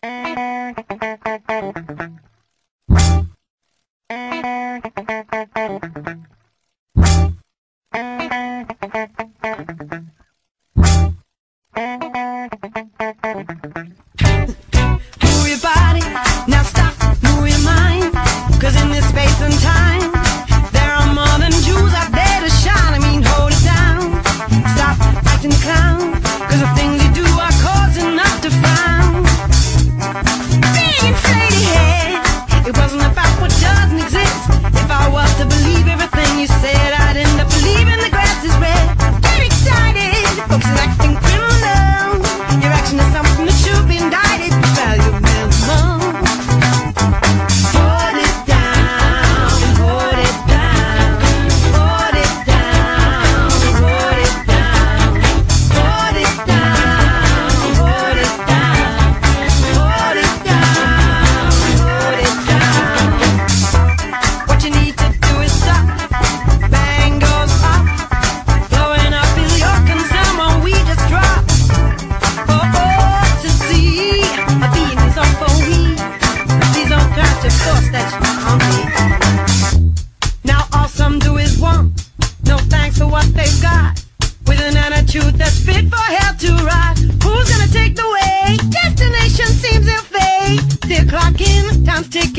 Move your body, now stop, move your mind. 'Cause in this space and time, there are more than Jews out there to shine. I mean, hold it down, stop acting clown. 'Cause the things you do are causing enough to frown. Being inflated head, it wasn't about what doesn't exist. If I was to believe everything you said, I'd end up believing the grass is red. Get excited, folks are acting criminal. Your action is something that should be indicted. Value minimum. Hold it down, hold it down, hold it down, hold it down, hold it down, hold it down, hold it down, hold it down. What you need to do is stop. Bang goes up. Blowing up is your concern when we just drop. To see a being is all for we. Please don't try to force that on me. Now all some do is want. No thanks for what they've got. With an attitude that's fit for hell to ride. Who's gonna take the way? Destination seems ill fate. 3 o'clock in, time's ticking.